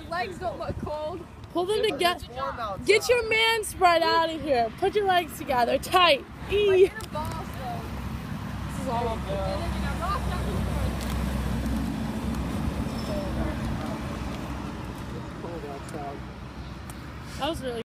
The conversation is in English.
legs don't look cold. Pull them together. Get your man spread out of here. Put your legs together. Tight. Like in a ball, so. This is all That was really